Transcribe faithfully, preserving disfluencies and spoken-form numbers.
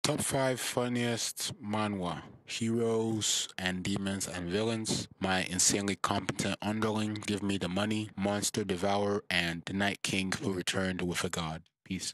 Top five funniest manhwa. Heroes and demons and villains. My insanely competent underling, give me the money. Monster devourer and the Night King who returned with a god.